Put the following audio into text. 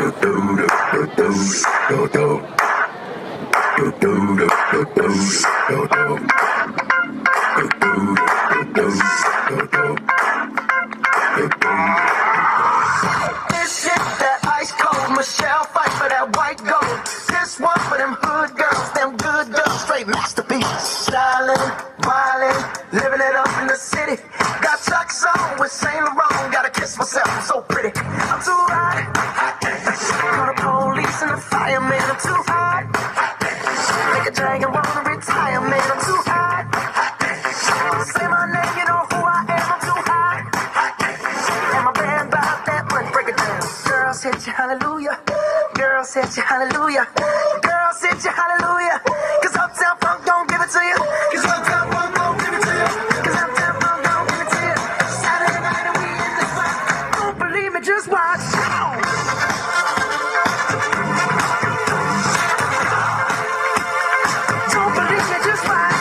This shit that ice cold Michelle fight for that white gold. This one for them hood girls, them good girls, straight masterpiece. Stylin', wildin', living it up in the city. Got Chuck's on with Saint Laurent. Gotta kiss myself, I'm so pretty. I'm too hot. Call the police and the fireman. I'm too hot. Make a dragon wanna retire, man. I'm too hot. Say my name, you know who I am. I'm too hot. And my band bought that money. Break it down. Girls hit you, hallelujah. Girls hit you, hallelujah. Girls hit you, hallelujah. Cause Uptown Funk don't give it to you. Cause Uptown Funk don't give it to you. Cause Uptown Funk don't give it to you. Saturday night and we in the spot. Don't believe me, just watch. Don't believe me, just watch.